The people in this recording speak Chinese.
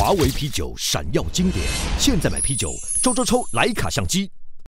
华为啤酒闪耀经典，现在买啤酒，周抽莱卡相机。